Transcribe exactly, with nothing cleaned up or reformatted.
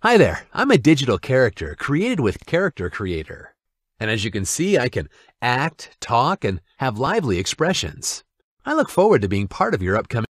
Hi there, I'm a digital character created with Character Creator. And as you can see, I can act, talk, and have lively expressions. I look forward to being part of your upcoming